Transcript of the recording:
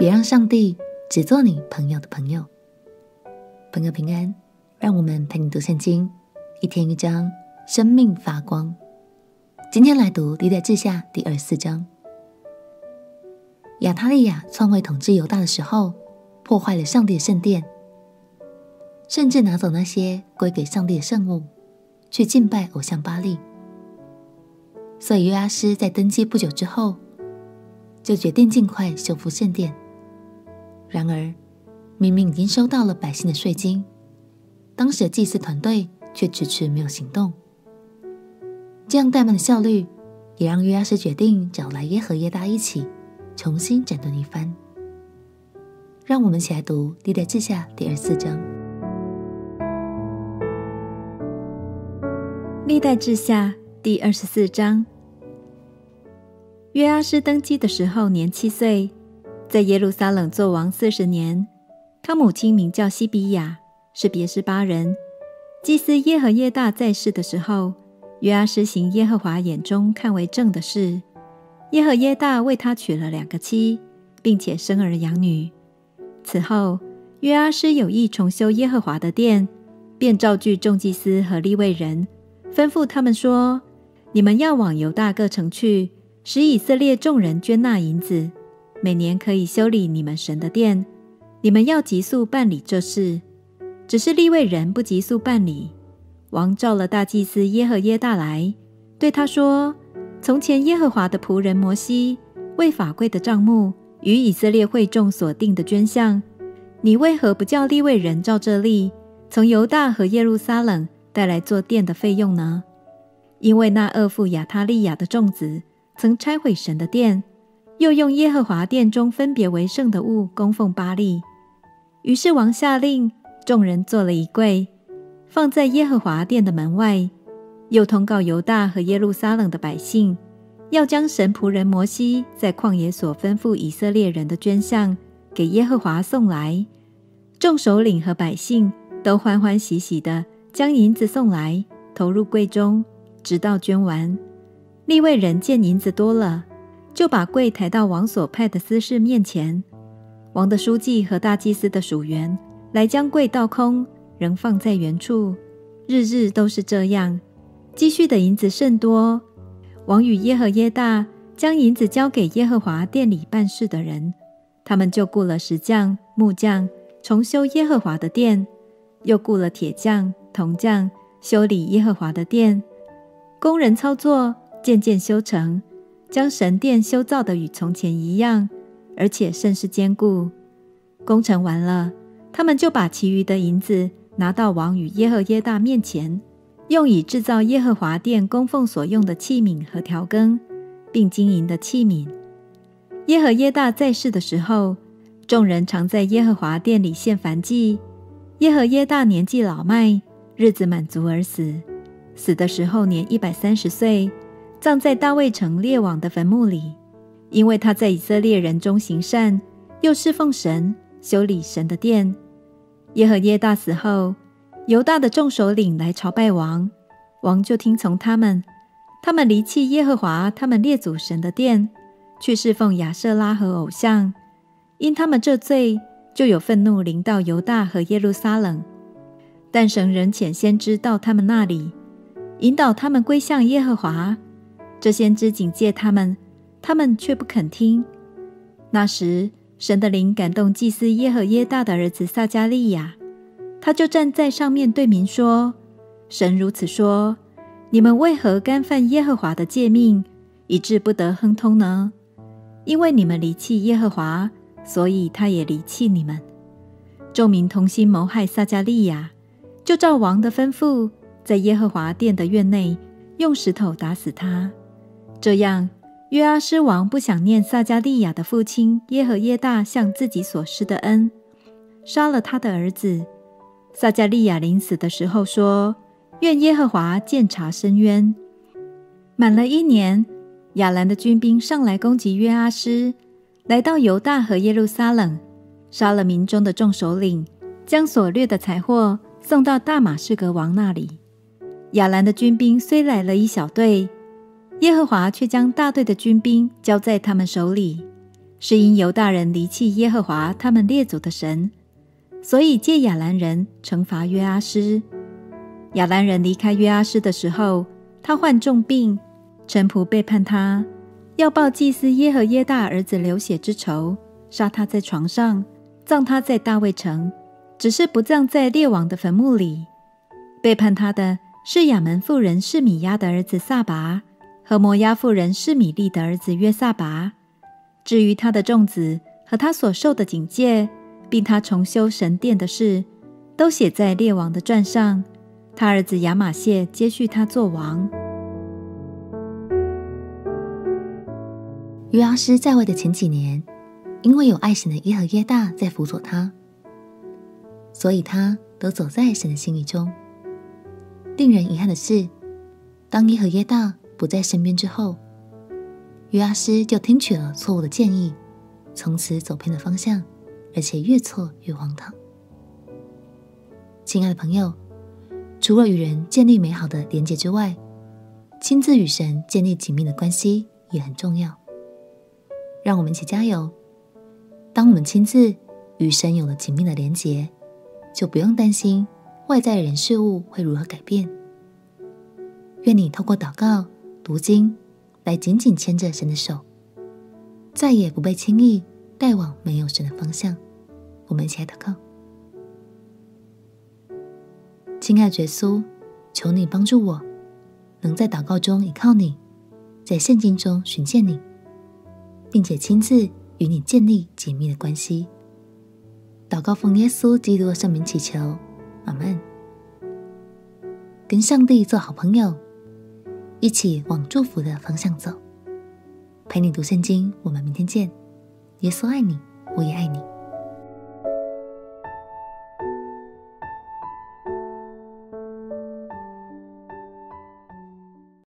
别让上帝只做你朋友的朋友。朋友平安，让我们陪你读圣经，一天一章，生命发光。今天来读历代志下第24章。亚他利雅篡位统治犹大的时候，破坏了上帝的圣殿，甚至拿走那些归给上帝的圣物，去敬拜偶像巴力。所以约阿施在登基不久之后，就决定尽快修复圣殿。然而明明已经收到了百姓的税金，当时的祭司团队却迟迟没有行动。这样怠慢的效率，也让约阿施决定找来耶和耶大一起重新整顿一番。让我们一起来读历代志下第24章。 历代志下第24章。约阿施登基的时候年7岁，在耶路撒冷作王40年。他母亲名叫西比亚，是别是巴人。祭司耶和耶大在世的时候，约阿施行耶和华眼中看为正的事。耶和耶大为他娶了2个妻，并且生儿养女。此后，约阿施有意重修耶和华的殿，便召聚众祭司和利未人，吩咐他们说：你们要往犹大各城去，使以色列众人捐纳银子，每年可以修理你们神的殿。你们要急速办理这事。只是利未人不急速办理。王召了大祭司耶和耶大来，对他说：从前耶和华的仆人摩西为法柜的帐幕与以色列会众所定的捐项，你为何不叫利未人照这例，从犹大和耶路撒冷带来做殿的费用呢？因为那恶妇亚他利雅的众子曾拆毁神的殿，又用耶和华殿中分别为圣的物供奉巴力。于是王下令，众人做了一柜，放在耶和华殿的门外，又通告犹大和耶路撒冷的百姓，要将神仆人摩西在旷野所吩咐以色列人的捐项给耶和华送来。众首领和百姓都欢欢喜喜地将银子送来，投入柜中，直到捐完。利未人见银子多了，就把柜抬到王所派的司事面前。王的书记和大祭司的属员来将柜倒空，仍放在原处，日日都是这样。积蓄的银子甚多。王与耶和耶大将银子交给耶和华殿里办事的人，他们就雇了石匠、木匠，重修耶和华的殿，又雇了铁匠、铜匠，修理耶和华的殿。工人操作，渐渐修成，将神殿修造的与从前一样，而且甚是坚固。工程完了，他们就把其余的银子拿到王与耶和耶大面前，用以制造耶和华殿供奉所用的器皿和调羹，并金银的器皿。耶和耶大在世的时候，众人常在耶和华殿里献燔祭。耶和耶大年纪老迈，日子满足而死，死的时候年130岁，葬在大卫城列王的坟墓里。因为他在以色列人中行善，又侍奉神，修理神的殿。耶和耶大死后，犹大的众首领来朝拜王，王就听从他们。他们离弃耶和华他们列祖神的殿，去侍奉亚舍拉和偶像。因他们这罪，就有愤怒临到犹大和耶路撒冷。但神仍遣先知到他们那里，引导他们归向耶和华。这先知警戒他们，他们却不肯听。那时，神的灵感动祭司耶和耶大的儿子撒迦利亚，他就站在上面对民说：神如此说，你们为何干犯耶和华的诫命，以致不得亨通呢？因为你们离弃耶和华，所以他也离弃你们。众民同心谋害撒迦利亚，就照王的吩咐，在耶和华殿的院内用石头打死他。这样，约阿施王不想念撒迦利亚的父亲耶和耶大向自己所施的恩，杀了他的儿子。撒迦利亚临死的时候说：愿耶和华鉴察伸冤。满了1年，亚兰的军兵上来攻击约阿施，来到犹大和耶路撒冷，杀了民中的众首领，将所掠的财货送到大马士革王那里。亚兰的军兵虽来了一小队，耶和华却将大队的军兵交在他们手里， 是因犹大人离弃耶和华他们列祖的神，所以借亚兰人惩罚约阿施。亚兰人离开约阿施的时候，他患重病，臣仆背叛他，要报祭司耶和耶大儿子流血之仇，杀他在床上，葬他在大卫城，只是不葬在列王的坟墓里。背叛他的是亚门妇人示米亚的儿子撒拔和摩押妇人示米利的儿子约撒拔。至于他的众子和他所受的警戒，并他重修神殿的事，都写在列王的传上。他儿子亚玛谢接续他做王。 约阿施在位的前几年，因为有爱神的耶和耶大在辅佐他，所以他都走在神的心意中。令人遗憾的是，当耶和耶大不在身边之后，约阿施就听取了错误的建议，从此走偏了方向，而且越错越荒唐。亲爱的朋友，除了与人建立美好的连结之外，亲自与神建立紧密的关系也很重要。让我们一起加油，当我们亲自与神有了紧密的连结，就不用担心外在的人事物会如何改变。愿你透过祷告、读经来紧紧牵着神的手，再也不被轻易带往没有神的方向。我们一起来祷告。亲爱的耶稣，求你帮助我，能在祷告中依靠你，在圣经中寻见你，并且亲自与你建立紧密的关系。祷告奉耶稣基督的圣名祈求，阿们。跟上帝做好朋友，一起往祝福的方向走。陪你读圣经，我们明天见。耶稣爱你，我也爱你。